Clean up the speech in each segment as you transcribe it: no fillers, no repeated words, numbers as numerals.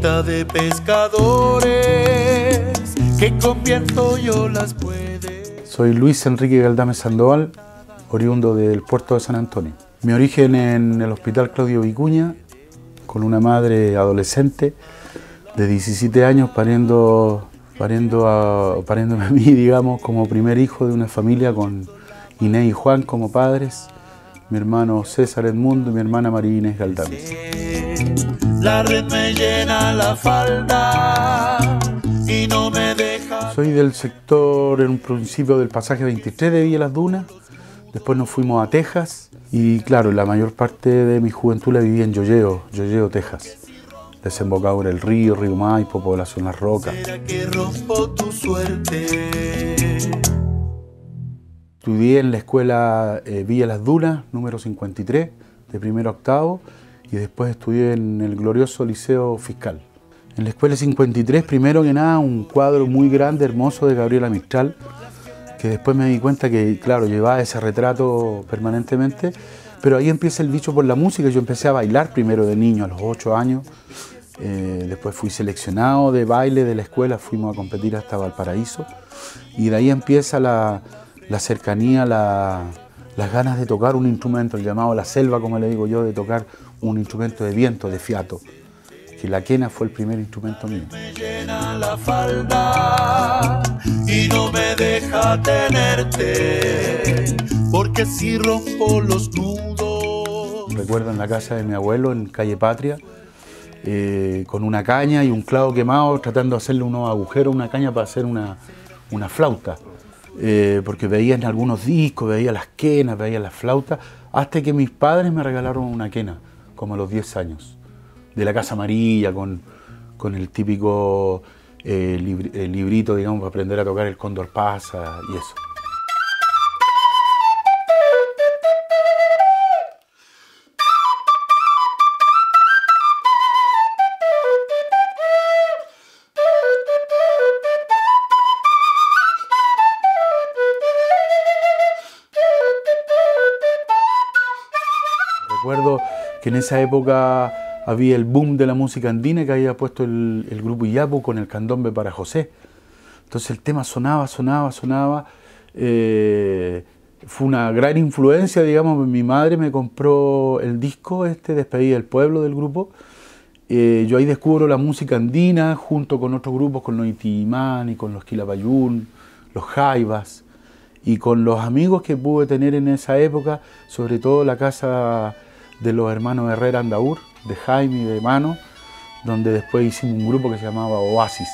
bonita de pescadores, que con viento yo las puede. Soy Luis Enrique Galdames Sandoval, oriundo del puerto de San Antonio. Mi origen en el Hospital Claudio Vicuña, con una madre adolescente de 17 años pariéndome a mí, digamos, como primer hijo de una familia con Inés y Juan como padres, mi hermano César Edmundo y mi hermana María Inés Galdames. La red me llena la falda y no me deja. Soy del sector, en un principio, del pasaje 23 de Villa Las Dunas. Después nos fuimos a Texas y, claro, la mayor parte de mi juventud la viví en Yoyeo, Texas. Desembocadura del río Maipo, población Las Rocas. ¿Será que rompo tu suerte? Estudié en la escuela Villa Las Dunas, número 53, de primero a octavo, y después estudié en el glorioso Liceo Fiscal. En la escuela 53, primero que nada, un cuadro muy grande, hermoso de Gabriela Mistral, que después me di cuenta que, claro, llevaba ese retrato permanentemente, pero ahí empieza el bicho por la música. Yo empecé a bailar primero de niño, a los 8 años, después fui seleccionado de baile de la escuela, fuimos a competir hasta Valparaíso, y de ahí empieza la cercanía, las ganas de tocar un instrumento, el llamado la selva, como le digo yo, de tocar un instrumento de viento, de fiato, que la quena fue el primer instrumento mío. Me llena la falda y no me deja tenerte, porque si rompo los nudos. Recuerdo en la casa de mi abuelo, en calle Patria, con una caña y un clavo quemado, tratando de hacerle unos agujeros a una caña para hacer una flauta. Porque veía en algunos discos, veía las quenas, veía las flautas, hasta que mis padres me regalaron una quena, como a los 10 años, de la Casa Amarilla, con el típico librito, digamos, para aprender a tocar el Cóndor Pasa y eso. Recuerdo que en esa época había el boom de la música andina que había puesto el grupo Iyapu con el candombe para José. Entonces el tema sonaba. Fue una gran influencia, digamos. Mi madre me compró el disco Despedida del Pueblo, del grupo. Yo ahí descubro la música andina junto con otros grupos, con los Inti-Illimani, con los Quilapayún, los Jaivas, y con los amigos que pude tener en esa época, sobre todo la casa de los hermanos Herrera Andaur, de Jaime y de Mano, donde después hicimos un grupo que se llamaba Oasis.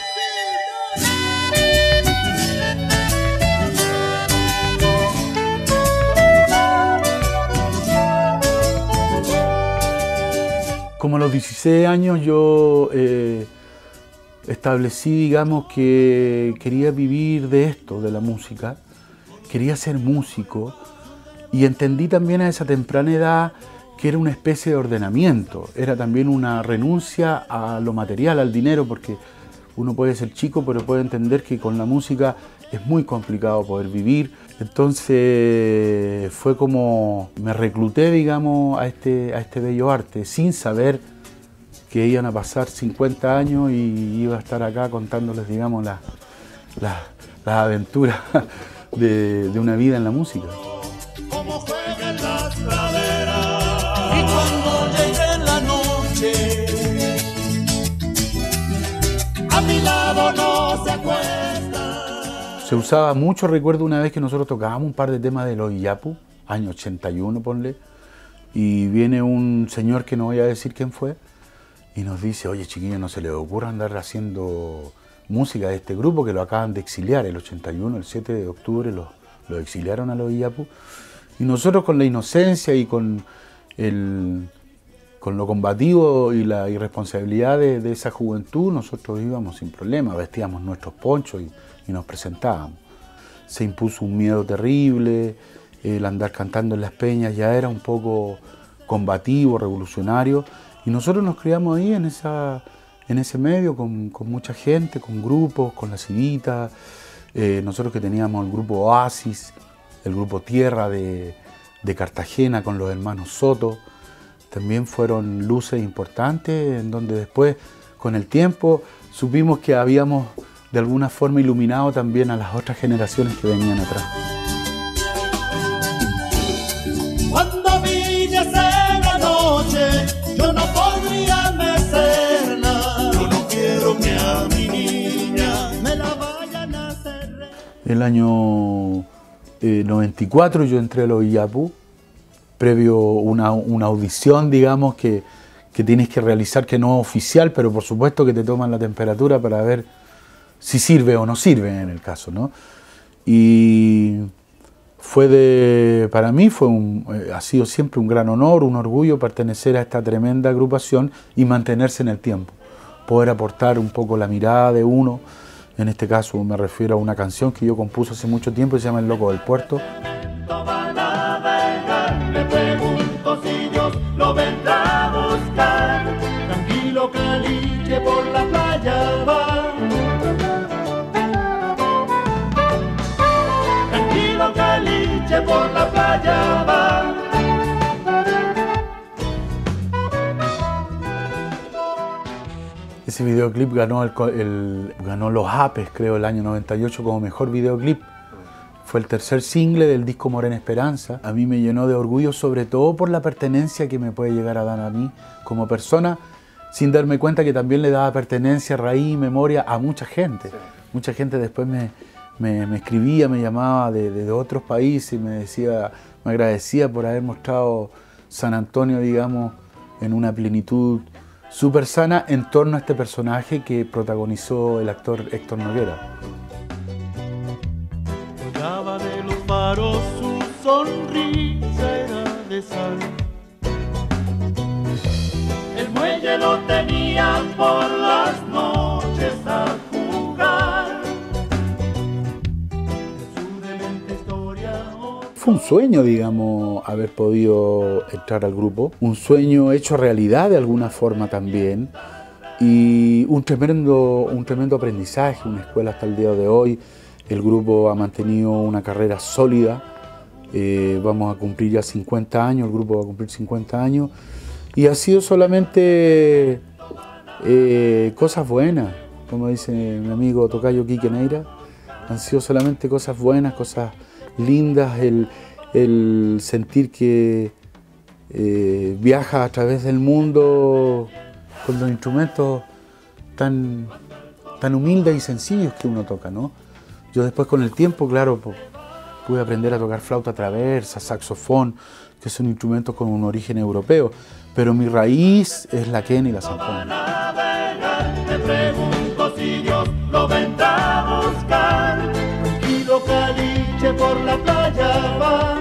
Como a los 16 años yo establecí, digamos, que quería vivir de esto, de la música, quería ser músico, y entendí también a esa temprana edad que era una especie de ordenamiento, era también una renuncia a lo material, al dinero, porque uno puede ser chico, pero puede entender que con la música es muy complicado poder vivir. Entonces fue como me recluté, digamos, a este bello arte, sin saber que iban a pasar 50 años y iba a estar acá contándoles, digamos, las aventuras de una vida en la música. Como juega en las praderas y cuando llegue la noche a mi lado no se acuesta. Se usaba mucho, recuerdo una vez que nosotros tocábamos un par de temas de los Iyapu, año 81, ponle, y viene un señor que no voy a decir quién fue y nos dice: oye, chiquillos, no se les ocurra andar haciendo música de este grupo que lo acaban de exiliar, el 81, el 7 de octubre lo exiliaron a los Iyapu. Y nosotros, con la inocencia y con lo combativo y la irresponsabilidad de esa juventud, nosotros íbamos sin problema, vestíamos nuestros ponchos y nos presentábamos. Se impuso un miedo terrible, el andar cantando en las peñas ya era un poco combativo, revolucionario, y nosotros nos criamos ahí en ese medio con mucha gente, con grupos, con la Civita, nosotros que teníamos el grupo Oasis, el grupo Tierra de Cartagena con los hermanos Soto, también fueron luces importantes en donde después con el tiempo supimos que habíamos de alguna forma iluminado también a las otras generaciones que venían atrás. Cuando brillase la noche, yo no podría mecerla. Yo no quiero que a mi niña me la vayan a hacer. El año 94 yo entré a los Illapú, previo una audición, digamos, que tienes que realizar, que no es oficial, pero por supuesto que te toman la temperatura para ver si sirve o no sirve en el caso, ¿no? Y para mí ha sido siempre un gran honor, un orgullo pertenecer a esta tremenda agrupación y mantenerse en el tiempo, poder aportar un poco la mirada de uno. En este caso me refiero a una canción que yo compuse hace mucho tiempo y se llama El Loco del Puerto. Me pregunto si Dios lo vendrá a buscar. Tranquilo caliche por la playa va. Tranquilo caliche por la playa va. Ese videoclip ganó los APES, creo, el año 98 como mejor videoclip. Fue el tercer single del disco Morena Esperanza. A mí me llenó de orgullo, sobre todo por la pertenencia que me puede llegar a dar a mí como persona, sin darme cuenta que también le daba pertenencia, raíz y memoria a mucha gente. Sí. Mucha gente después me escribía, me llamaba de otros países y me agradecía por haber mostrado San Antonio, digamos, en una plenitud súper sana en torno a este personaje que protagonizó el actor Héctor Noguera. Brillaba de los faros, su sonrisa era de sal. El muelle lo tenía por las noches a jugar. Su demente historia. Fue un sueño, digamos, haber podido entrar al grupo. Un sueño hecho realidad de alguna forma también. Y un tremendo aprendizaje, una escuela hasta el día de hoy. El grupo ha mantenido una carrera sólida, vamos a cumplir ya 50 años, el grupo va a cumplir 50 años, y ha sido solamente cosas buenas, como dice mi amigo tocayo Quique Neira, han sido solamente cosas buenas, cosas lindas, el sentir que viaja a través del mundo con los instrumentos tan humildes y sencillos que uno toca, ¿no? Yo después con el tiempo, claro, pude aprender a tocar flauta traversa, saxofón, que son instrumentos con un origen europeo, pero mi raíz es la quena y la sanfona. Me pregunto si Dios lo vendrá a buscar. Tranquilo caliche por la playa va.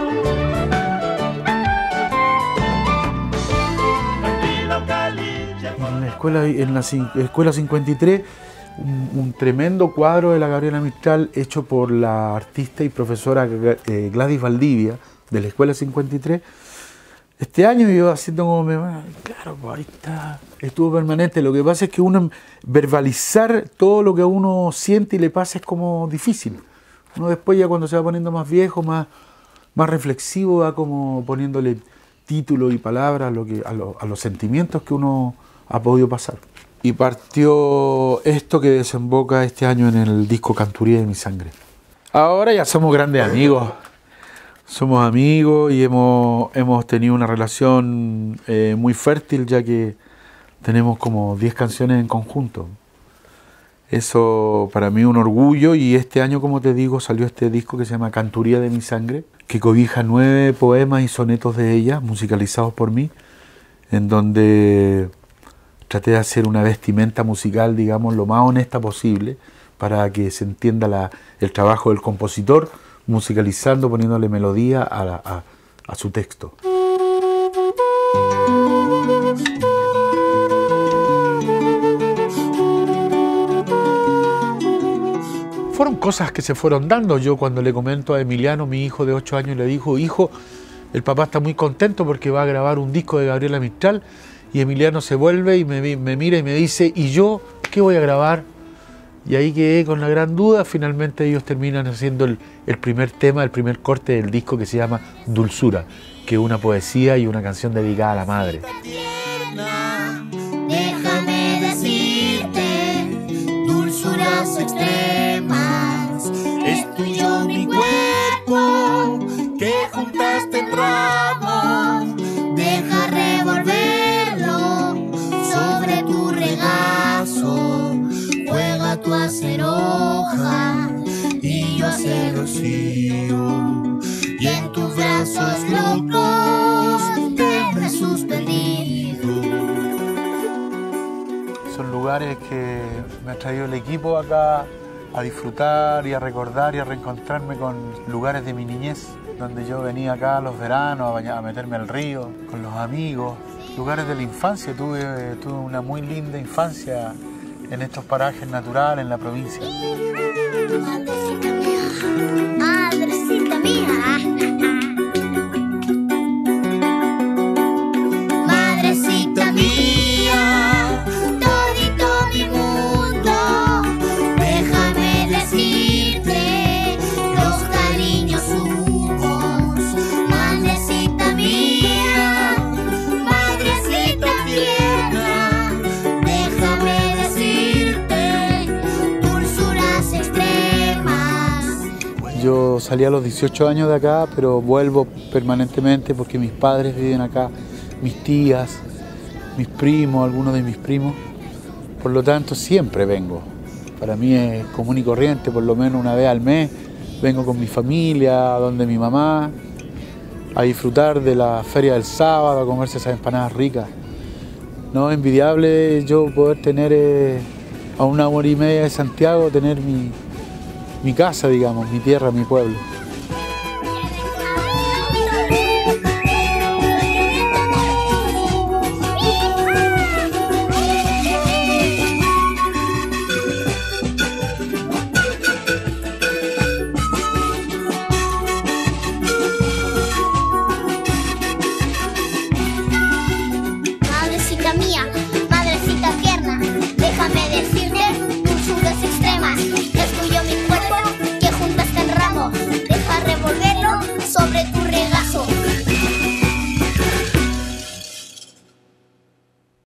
Tranquilo caliche por En la escuela 53, un tremendo cuadro de la Gabriela Mistral hecho por la artista y profesora Gladys Valdivia de la Escuela 53. Este año yo haciendo como claro, pues ahí está, estuvo permanente. Lo que pasa es que uno verbalizar todo lo que a uno siente y le pasa es como difícil. Uno después ya cuando se va poniendo más viejo, más reflexivo, va como poniéndole título y palabras a los sentimientos que uno ha podido pasar. Y partió esto que desemboca este año en el disco Canturía de mi sangre. Ahora ya somos grandes amigos. Somos amigos y hemos tenido una relación muy fértil, ya que tenemos como 10 canciones en conjunto. Eso para mí es un orgullo, y este año, como te digo, salió este disco que se llama Canturía de mi sangre, que cobija 9 poemas y sonetos de ella, musicalizados por mí, en donde traté de hacer una vestimenta musical, digamos, lo más honesta posible, para que se entienda el trabajo del compositor, musicalizando, poniéndole melodía a su texto. Fueron cosas que se fueron dando. Yo cuando le comento a Emiliano, mi hijo de 8 años, le dijo: hijo, el papá está muy contento porque va a grabar un disco de Gabriela Mistral. Y Emiliano se vuelve y me mira y me dice: ¿y yo qué voy a grabar? Y ahí quedé con la gran duda. Finalmente ellos terminan haciendo el primer tema, el primer corte del disco, que se llama Dulzura, que es una poesía y una canción dedicada a la madre. Déjame decir nuestro amor, deja revolverlo sobre tu regazo. Juega tú a ser hoja y yo a ser rocío, y en tus brazos locos tendré suspendido. Son lugares que me ha traído el equipo acá a disfrutar y a recordar y a reencontrarme con lugares de mi niñez, donde yo venía acá los veranos a meterme al río con los amigos, lugares de la infancia. Tuve una muy linda infancia en estos parajes naturales en la provincia. Madrecita mía, madrecita mía, todito mi mundo, déjame decirte los cariños humos. Madrecita mía, madrecita tierna, déjame decirte dulzuras extremas. Yo salí a los 18 años de acá, pero vuelvo permanentemente porque mis padres viven acá, mis tías, mis primos, algunos de mis primos. Por lo tanto, siempre vengo. Para mí es común y corriente, por lo menos una vez al mes. Vengo con mi familia, donde mi mamá, a disfrutar de la feria del sábado, a comerse esas empanadas ricas. No es envidiable yo poder tener a 1 hora y media de Santiago, tener mi casa, digamos, mi tierra, mi pueblo.